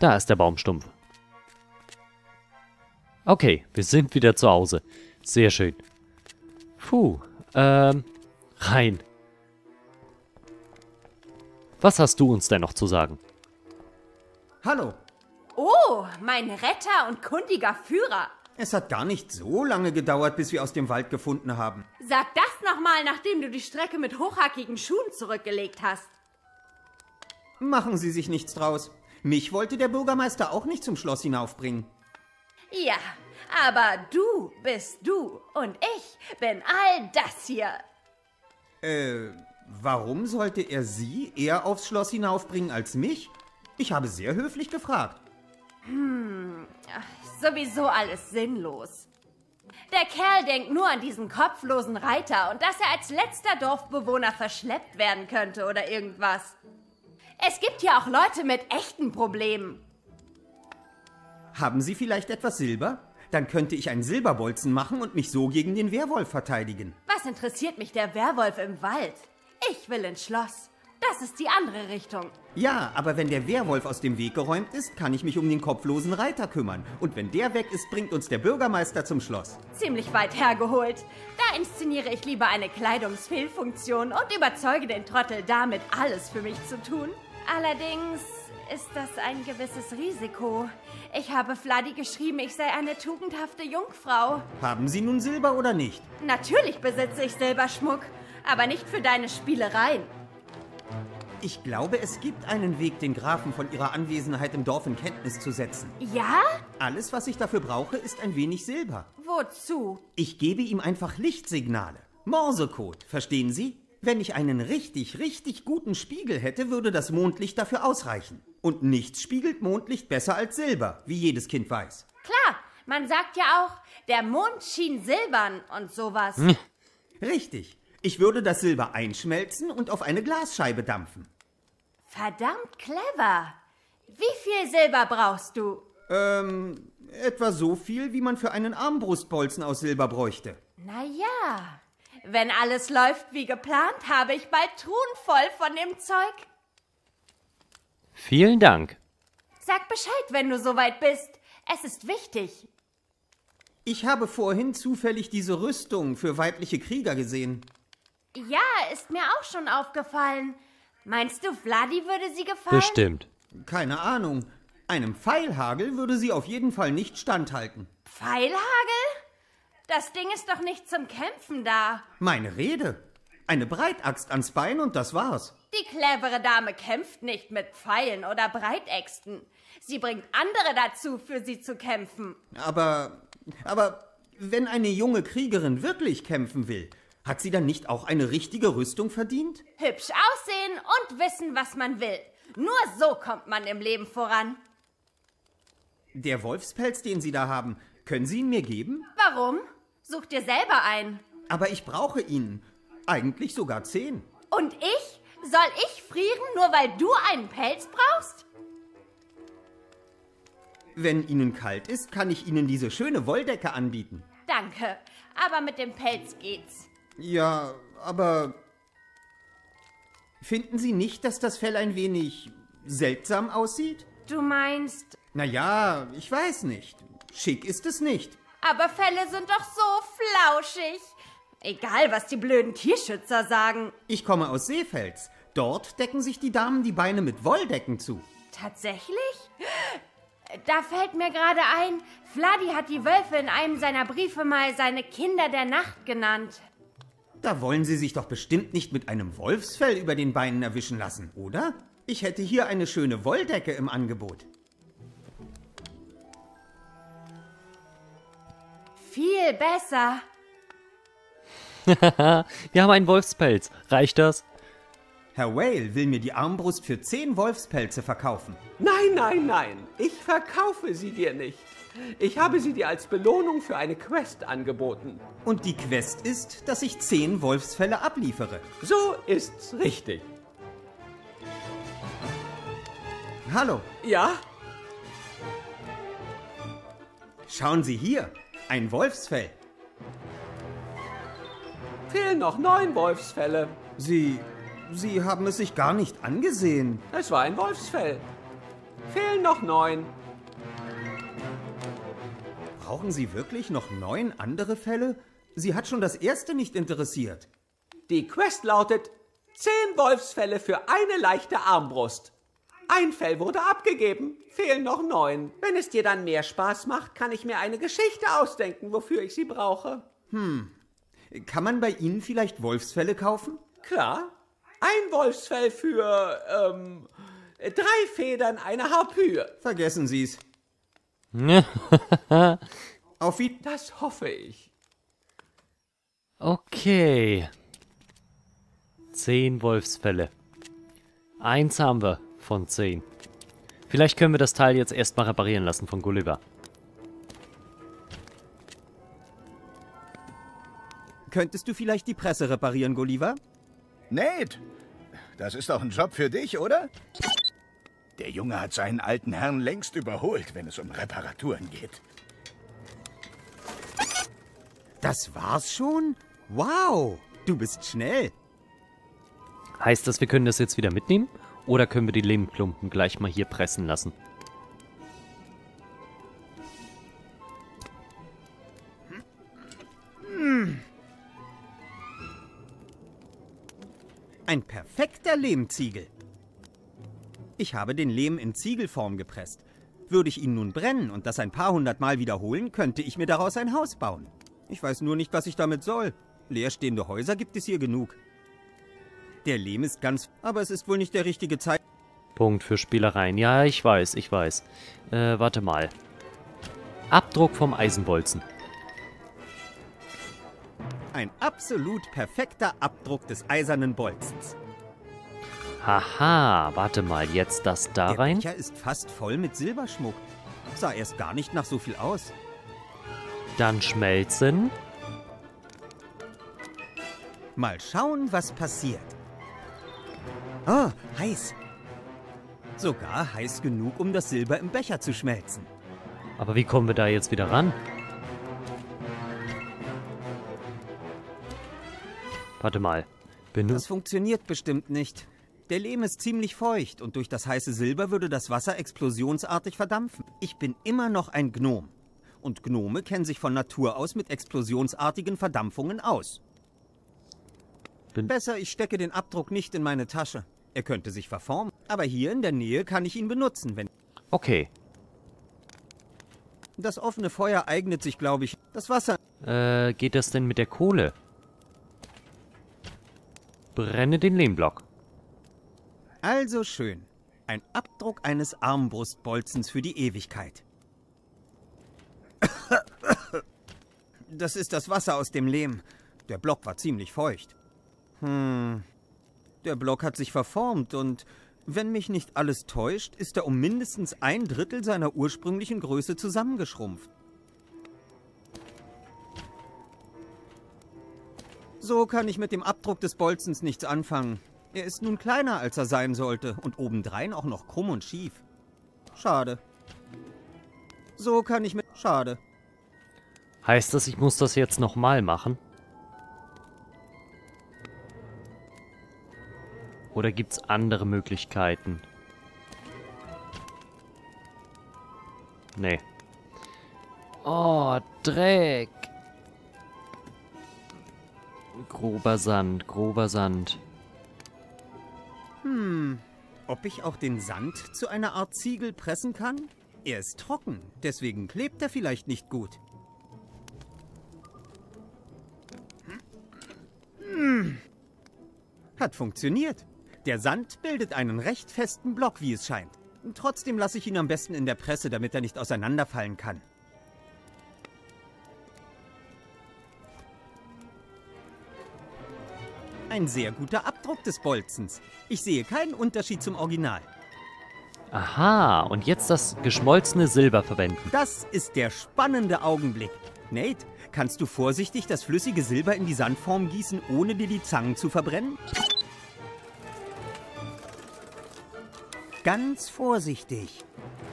Da ist der Baumstumpf. Okay, wir sind wieder zu Hause. Sehr schön. Puh, rein. Was hast du uns denn noch zu sagen? Hallo. Oh, mein Retter und kundiger Führer. Es hat gar nicht so lange gedauert, bis wir aus dem Wald gefunden haben. Sag das nochmal, nachdem du die Strecke mit hochhackigen Schuhen zurückgelegt hast. Machen Sie sich nichts draus. Mich wollte der Bürgermeister auch nicht zum Schloss hinaufbringen. Ja, aber du bist du und ich bin all das hier. Warum sollte er Sie eher aufs Schloss hinaufbringen als mich? Ich habe sehr höflich gefragt. Sowieso alles sinnlos. Der Kerl denkt nur an diesen kopflosen Reiter und dass er als letzter Dorfbewohner verschleppt werden könnte oder irgendwas. Es gibt ja auch Leute mit echten Problemen. Haben Sie vielleicht etwas Silber? Dann könnte ich einen Silberbolzen machen und mich so gegen den Werwolf verteidigen. Was interessiert mich der Werwolf im Wald? Ich will ins Schloss. Das ist die andere Richtung. Ja, aber wenn der Werwolf aus dem Weg geräumt ist, kann ich mich um den kopflosen Reiter kümmern. Und wenn der weg ist, bringt uns der Bürgermeister zum Schloss. Ziemlich weit hergeholt. Da inszeniere ich lieber eine Kleidungsfehlfunktion und überzeuge den Trottel damit, alles für mich zu tun. Allerdings ist das ein gewisses Risiko. Ich habe Vladi geschrieben, ich sei eine tugendhafte Jungfrau. Haben Sie nun Silber oder nicht? Natürlich besitze ich Silberschmuck, aber nicht für deine Spielereien. Ich glaube, es gibt einen Weg, den Grafen von Ihrer Anwesenheit im Dorf in Kenntnis zu setzen. Ja? Alles, was ich dafür brauche, ist ein wenig Silber. Wozu? Ich gebe ihm einfach Lichtsignale. Morsecode, verstehen Sie? Wenn ich einen richtig guten Spiegel hätte, würde das Mondlicht dafür ausreichen. Und nichts spiegelt Mondlicht besser als Silber, wie jedes Kind weiß. Klar, man sagt ja auch, der Mond schien silbern und sowas. Richtig. Ich würde das Silber einschmelzen und auf eine Glasscheibe dampfen. Verdammt clever. Wie viel Silber brauchst du? Etwa so viel, wie man für einen Armbrustbolzen aus Silber bräuchte. Naja, wenn alles läuft wie geplant, habe ich bald Truhen voll von dem Zeug. Vielen Dank. Sag Bescheid, wenn du soweit bist. Es ist wichtig. Ich habe vorhin zufällig diese Rüstung für weibliche Krieger gesehen. Ja, ist mir auch schon aufgefallen. Meinst du, Vladi würde sie gefallen? Bestimmt. Keine Ahnung. Einem Pfeilhagel würde sie auf jeden Fall nicht standhalten. Pfeilhagel? Das Ding ist doch nicht zum Kämpfen da. Meine Rede. Eine Breitaxt ans Bein und das war's. Die clevere Dame kämpft nicht mit Pfeilen oder Breitäxten. Sie bringt andere dazu, für sie zu kämpfen. Aber wenn eine junge Kriegerin wirklich kämpfen will, hat sie dann nicht auch eine richtige Rüstung verdient? Hübsch aussehen und wissen, was man will. Nur so kommt man im Leben voran. Der Wolfspelz, den Sie da haben, können Sie ihn mir geben? Warum? Such dir selber ein. Aber ich brauche ihn. Eigentlich sogar 10. Und ich? Soll ich frieren, nur weil du einen Pelz brauchst? Wenn Ihnen kalt ist, kann ich Ihnen diese schöne Wolldecke anbieten. Danke, aber mit dem Pelz geht's. Ja, aber finden Sie nicht, dass das Fell ein wenig seltsam aussieht? Du meinst... Naja, ich weiß nicht. Schick ist es nicht. Aber Felle sind doch so flauschig. Egal, was die blöden Tierschützer sagen. Ich komme aus Seefels. Dort decken sich die Damen die Beine mit Wolldecken zu. Tatsächlich? Da fällt mir gerade ein, Vladi hat die Wölfe in einem seiner Briefe mal seine Kinder der Nacht genannt. Da wollen Sie sich doch bestimmt nicht mit einem Wolfsfell über den Beinen erwischen lassen, oder? Ich hätte hier eine schöne Wolldecke im Angebot. Viel besser. Wir haben einen Wolfspelz. Reicht das? Herr Whale will mir die Armbrust für 10 Wolfspelze verkaufen. Nein, nein, nein. Ich verkaufe sie dir nicht. Ich habe sie dir als Belohnung für eine Quest angeboten. Und die Quest ist, dass ich 10 Wolfsfelle abliefere. So ist's richtig. Hallo, Ja? schauen Sie hier. Ein Wolfsfell. Fehlen noch 9 Wolfsfelle. Sie haben es sich gar nicht angesehen. Es war ein Wolfsfell. Fehlen noch 9. Brauchen Sie wirklich noch 9 andere Felle? Sie hat schon das erste nicht interessiert. Die Quest lautet 10 Wolfsfelle für eine leichte Armbrust. Ein Fell wurde abgegeben, fehlen noch 9. Wenn es dir dann mehr Spaß macht, kann ich mir eine Geschichte ausdenken, wofür ich sie brauche. Kann man bei Ihnen vielleicht Wolfsfelle kaufen? Klar, ein Wolfsfell für, 3 Federn, eine Harpüe. Vergessen Sie's. Auf wie... Das hoffe ich. Okay. 10 Wolfsfelle. 1 haben wir von 10. Vielleicht können wir das Teil jetzt erstmal reparieren lassen von Gulliver. Könntest du vielleicht die Presse reparieren, Gulliver? Nate, das ist doch ein Job für dich, oder? Der Junge hat seinen alten Herrn längst überholt, wenn es um Reparaturen geht. Das war's schon? Wow, du bist schnell. Heißt das, wir können das jetzt wieder mitnehmen? Oder können wir die Lehmklumpen gleich mal hier pressen lassen? Ein perfekter Lehmziegel. Ich habe den Lehm in Ziegelform gepresst. Würde ich ihn nun brennen und das ein paar hundertmal wiederholen, könnte ich mir daraus ein Haus bauen. Ich weiß nur nicht, was ich damit soll. Leerstehende Häuser gibt es hier genug. Der Lehm ist ganz... aber es ist wohl nicht der richtige Zeit... Punkt für Spielereien. Ja, ich weiß, ich weiß. Warte mal. Abdruck vom Eisenbolzen. Ein absolut perfekter Abdruck des eisernen Bolzens. Haha, warte mal, jetzt das da Der rein? Becher ist fast voll mit Silberschmuck. Sah erst gar nicht nach so viel aus. Dann schmelzen. Mal schauen, was passiert. Oh, heiß. Sogar heiß genug, um das Silber im Becher zu schmelzen. Aber wie kommen wir da jetzt wieder ran? Warte mal. Das funktioniert bestimmt nicht. Der Lehm ist ziemlich feucht und durch das heiße Silber würde das Wasser explosionsartig verdampfen. Ich bin immer noch ein Gnom. Und Gnome kennen sich von Natur aus mit explosionsartigen Verdampfungen aus. Besser, ich stecke den Abdruck nicht in meine Tasche. Er könnte sich verformen. Aber hier in der Nähe kann ich ihn benutzen, wenn... Okay. Das offene Feuer eignet sich, glaube ich. Das Wasser... Geht das denn mit der Kohle? Brenne den Lehmblock. Also schön. Ein Abdruck eines Armbrustbolzens für die Ewigkeit. Das ist das Wasser aus dem Lehm. Der Block war ziemlich feucht. Der Block hat sich verformt und, wenn mich nicht alles täuscht, ist er um mindestens 1/3 seiner ursprünglichen Größe zusammengeschrumpft. So kann ich mit dem Abdruck des Bolzens nichts anfangen. Er ist nun kleiner, als er sein sollte und obendrein auch noch krumm und schief. Schade. So kann ich mit... Schade. Heißt das, ich muss das jetzt nochmal machen? Oder gibt's andere Möglichkeiten? Nee. Oh, Dreck. Grober Sand, grober Sand. Ob ich auch den Sand zu einer Art Ziegel pressen kann? Er ist trocken, deswegen klebt er vielleicht nicht gut. Hat funktioniert. Der Sand bildet einen recht festen Block, wie es scheint. Trotzdem lasse ich ihn am besten in der Presse, damit er nicht auseinanderfallen kann. Ein sehr guter Abdruck des Bolzens. Ich sehe keinen Unterschied zum Original. Aha, und jetzt das geschmolzene Silber verwenden. Das ist der spannende Augenblick. Nate, kannst du vorsichtig das flüssige Silber in die Sandform gießen, ohne dir die Zangen zu verbrennen? Ganz vorsichtig.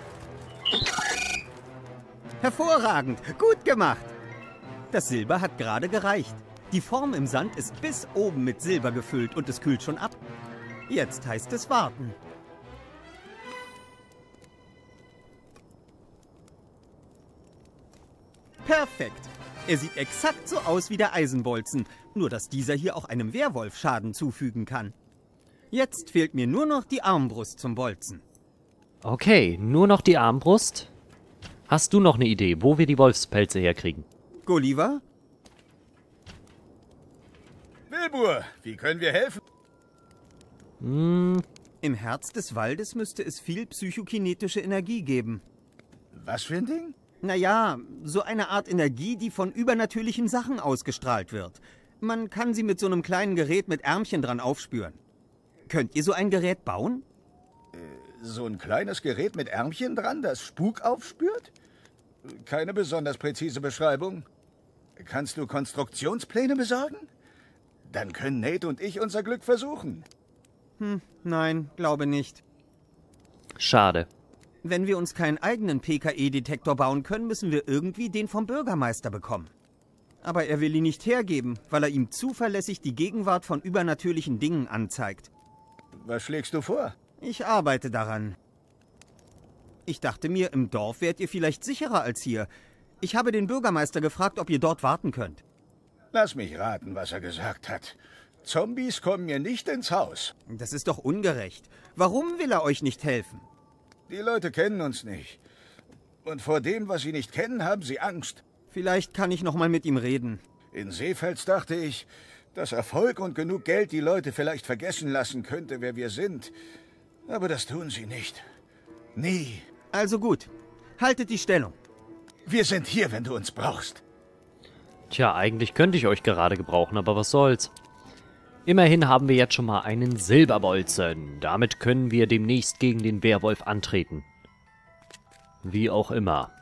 Hervorragend, gut gemacht. Das Silber hat gerade gereicht. Die Form im Sand ist bis oben mit Silber gefüllt und es kühlt schon ab. Jetzt heißt es warten. Perfekt. Er sieht exakt so aus wie der Eisenbolzen, nur dass dieser hier auch einem Werwolf Schaden zufügen kann. Jetzt fehlt mir nur noch die Armbrust zum Bolzen. Okay, nur noch die Armbrust. Hast du noch eine Idee, wo wir die Wolfspelze herkriegen? Gulliver? Wilbur, wie können wir helfen? Im Herz des Waldes müsste es viel psychokinetische Energie geben. Was für ein Ding? Naja, so eine Art Energie, die von übernatürlichen Sachen ausgestrahlt wird. Man kann sie mit so einem kleinen Gerät mit Ärmchen dran aufspüren. Könnt ihr so ein Gerät bauen? So ein kleines Gerät mit Ärmchen dran, das Spuk aufspürt? Keine besonders präzise Beschreibung. Kannst du Konstruktionspläne besorgen? Dann können Nate und ich unser Glück versuchen. Nein, glaube nicht. Schade. Wenn wir uns keinen eigenen PKE-Detektor bauen können, müssen wir irgendwie den vom Bürgermeister bekommen. Aber er will ihn nicht hergeben, weil er ihm zuverlässig die Gegenwart von übernatürlichen Dingen anzeigt. Was schlägst du vor? Ich arbeite daran. Ich dachte mir, im Dorf wärt ihr vielleicht sicherer als hier. Ich habe den Bürgermeister gefragt, ob ihr dort warten könnt. Lass mich raten, was er gesagt hat. Zombies kommen mir nicht ins Haus. Das ist doch ungerecht. Warum will er euch nicht helfen? Die Leute kennen uns nicht. Und vor dem, was sie nicht kennen, haben sie Angst. Vielleicht kann ich noch mal mit ihm reden. In Seefels dachte ich, dass Erfolg und genug Geld die Leute vielleicht vergessen lassen könnte, wer wir sind. Aber das tun sie nicht. Nie. Also gut. Haltet die Stellung. Wir sind hier, wenn du uns brauchst. Tja, eigentlich könnte ich euch gerade gebrauchen, aber was soll's. Immerhin haben wir jetzt schon mal einen Silberbolzen. Damit können wir demnächst gegen den Werwolf antreten. Wie auch immer.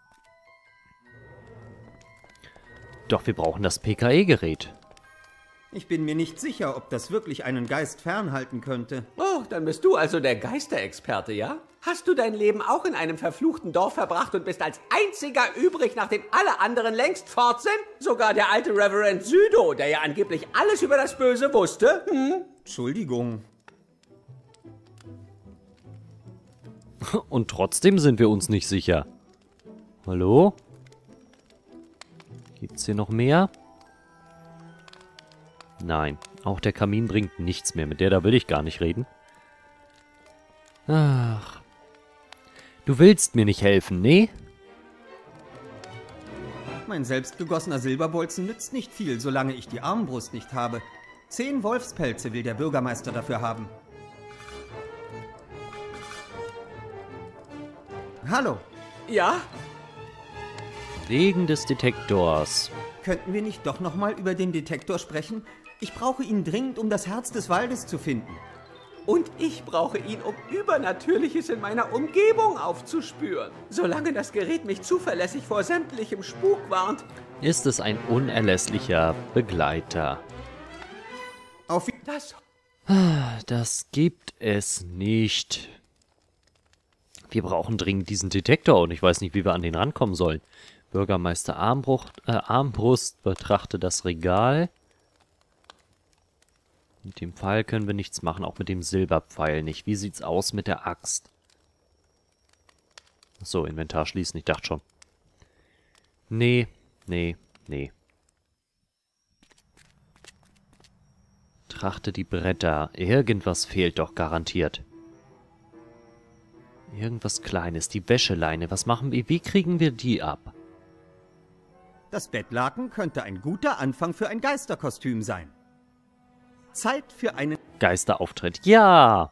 Doch wir brauchen das PKE-Gerät. Ich bin mir nicht sicher, ob das wirklich einen Geist fernhalten könnte. Oh, dann bist du also der Geisterexperte, ja? Hast du dein Leben auch in einem verfluchten Dorf verbracht und bist als einziger übrig, nachdem alle anderen längst fort sind? Sogar der alte Reverend Südo, der ja angeblich alles über das Böse wusste. Entschuldigung. Und trotzdem sind wir uns nicht sicher. Hallo? Gibt's hier noch mehr? Nein, auch der Kamin bringt nichts mehr. Mit der da will ich gar nicht reden. Ach. Du willst mir nicht helfen, nee? Mein selbstgegossener Silberbolzen nützt nicht viel, solange ich die Armbrust nicht habe. 10 Wolfspelze will der Bürgermeister dafür haben. Hallo, Ja? Wegen des Detektors. könnten wir nicht doch noch mal über den Detektor sprechen? Ich brauche ihn dringend, um das Herz des Waldes zu finden. Und ich brauche ihn, um Übernatürliches in meiner Umgebung aufzuspüren. Solange das Gerät mich zuverlässig vor sämtlichem Spuk warnt. Ist es ein unerlässlicher Begleiter. Auf Das... Das gibt es nicht. Wir brauchen dringend diesen Detektor und ich weiß nicht, wie wir an den rankommen sollen. Bürgermeister Armbrust betrachte das Regal. Mit dem Pfeil können wir nichts machen, auch mit dem Silberpfeil nicht. Wie sieht's aus mit der Axt? Achso, Inventar schließen, ich dachte schon. Nee. Trachte die Bretter. Irgendwas fehlt doch garantiert. Irgendwas Kleines. Die Wäscheleine. Was machen wir? Wie kriegen wir die ab? Das Bettlaken könnte ein guter Anfang für ein Geisterkostüm sein. Zeit für einen... Geisterauftritt. Ja!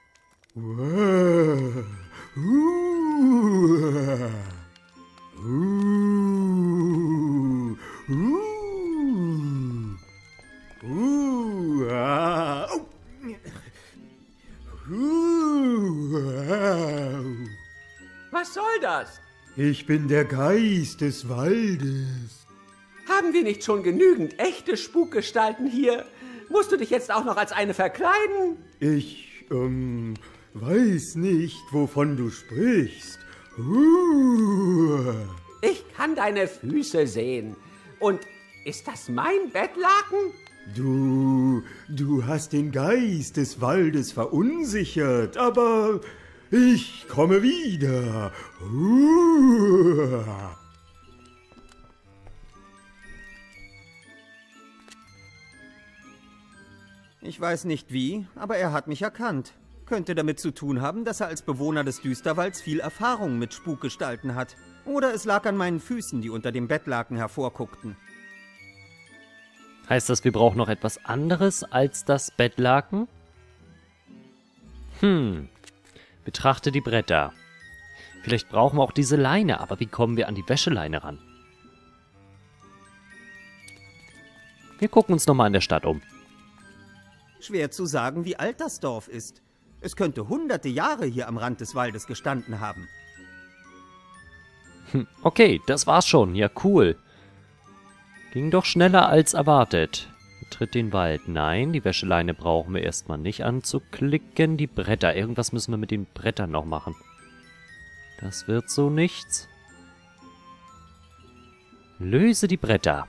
Was soll das? Ich bin der Geist des Waldes. Haben wir nicht schon genügend echte Spukgestalten hier? Musst du dich jetzt auch noch als eine verkleiden? Ich, weiß nicht, wovon du sprichst. Ich kann deine Füße sehen. Und ist das mein Bettlaken? Du hast den Geist des Waldes verunsichert, aber ich komme wieder. Ich weiß nicht wie, aber er hat mich erkannt. Könnte damit zu tun haben, dass er als Bewohner des Düsterwalds viel Erfahrung mit Spukgestalten hat. Oder es lag an meinen Füßen, die unter dem Bettlaken hervorguckten. Heißt das, wir brauchen noch etwas anderes als das Bettlaken? Betrachte die Bretter. Vielleicht brauchen wir auch diese Leine, aber wie kommen wir an die Wäscheleine ran? Wir gucken uns nochmal in der Stadt um. Schwer zu sagen, wie alt das Dorf ist. Es könnte hunderte Jahre hier am Rand des Waldes gestanden haben. Okay, das war's schon. Ja, cool. Ging doch schneller als erwartet. Betritt den Wald. Nein, die Wäscheleine brauchen wir erstmal nicht anzuklicken. Die Bretter. Irgendwas müssen wir mit den Brettern noch machen. Das wird so nichts. Löse die Bretter.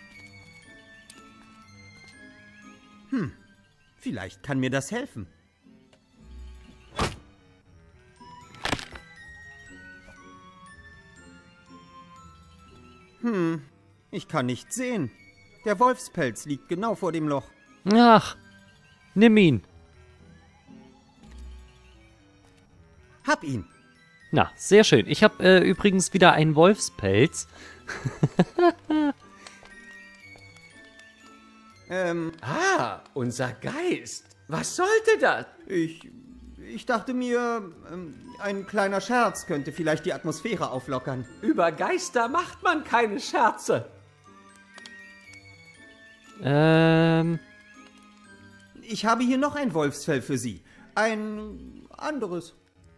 Vielleicht kann mir das helfen. Ich kann nichts sehen. Der Wolfspelz liegt genau vor dem Loch. Ach, nimm ihn. Hab ihn. Na, sehr schön. Ich habe übrigens wieder einen Wolfspelz. Unser Geist. Was sollte das? Ich dachte mir, ein kleiner Scherz könnte vielleicht die Atmosphäre auflockern. Über Geister macht man keine Scherze. Ich habe hier noch ein Wolfsfell für Sie. Ein anderes.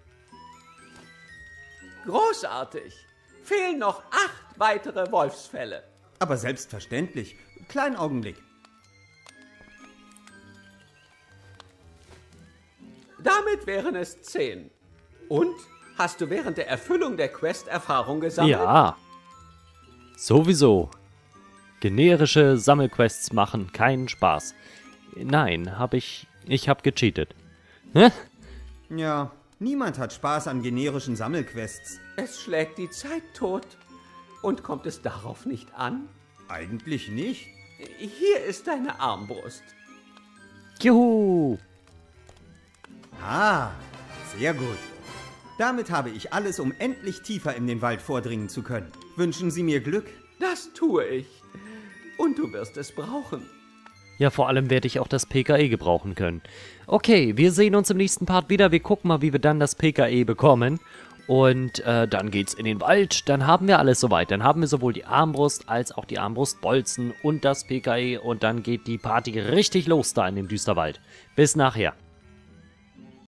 Großartig. Fehlen noch 8 weitere Wolfsfelle. Aber selbstverständlich. Kleinen Augenblick. Damit wären es 10. Und? Hast du während der Erfüllung der Quest Erfahrung gesammelt? Ja. Sowieso. Generische Sammelquests machen keinen Spaß. Nein, ich hab gecheatet. Hä? Ja, niemand hat Spaß an generischen Sammelquests. Es schlägt die Zeit tot. Und kommt es darauf nicht an? Eigentlich nicht. Hier ist deine Armbrust. Juhu! Ah, sehr gut. Damit habe ich alles, um endlich tiefer in den Wald vordringen zu können. Wünschen Sie mir Glück? Das tue ich. Und du wirst es brauchen. Ja, vor allem werde ich auch das PKE gebrauchen können. Okay, wir sehen uns im nächsten Part wieder. Wir gucken mal, wie wir dann das PKE bekommen. Und dann geht's in den Wald. Dann haben wir alles soweit. Dann haben wir sowohl die Armbrust als auch die Armbrustbolzen und das PKE. Und dann geht die Party richtig los da in dem Düsterwald. Bis nachher.